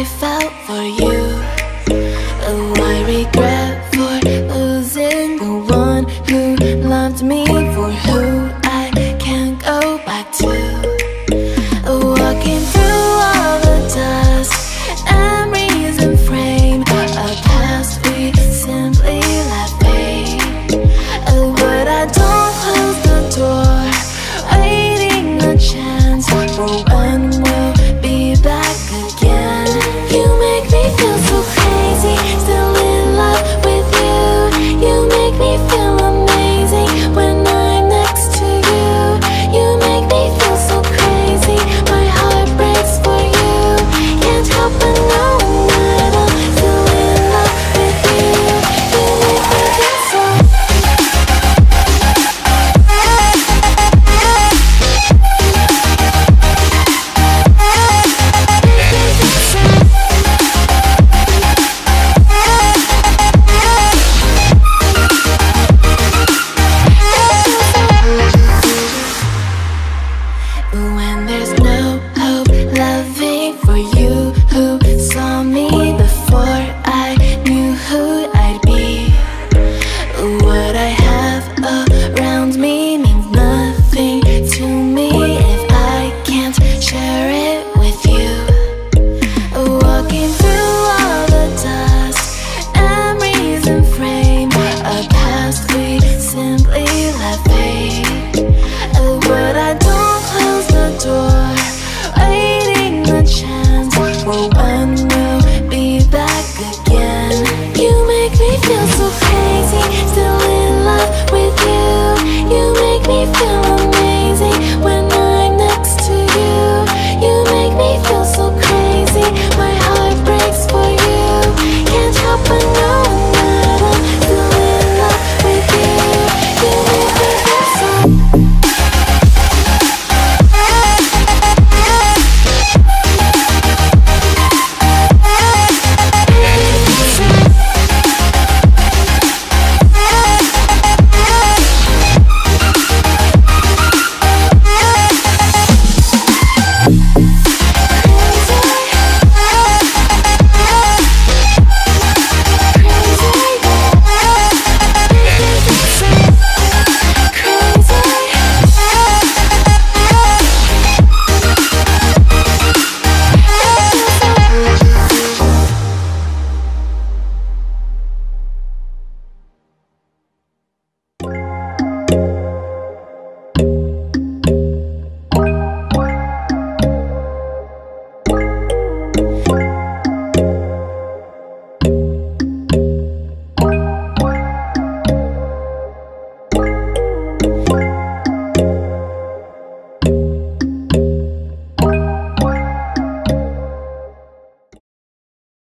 I felt for you. Oh, I regret for losing the one who loved me, for who I can't go back to. Walking through all the dust, memories and frame, a past we simply let fade. Oh, but I don't close the door, waiting a chance for when we'll be back again. You make me feel so crazy, still in love with you. You make me feel amazing when I'm next to you. You make me feel so crazy, my heart breaks for you. Can't help but knowing that I'm still in love with you. You make me feel so. When there's no hope, loving for you who saw me before I knew who I'd be. What I have around me means nothing to me if I can't share it with you. Walking through all the dust, memories and frame, a past we simply let fade. But I don't close the door, waiting a chance for when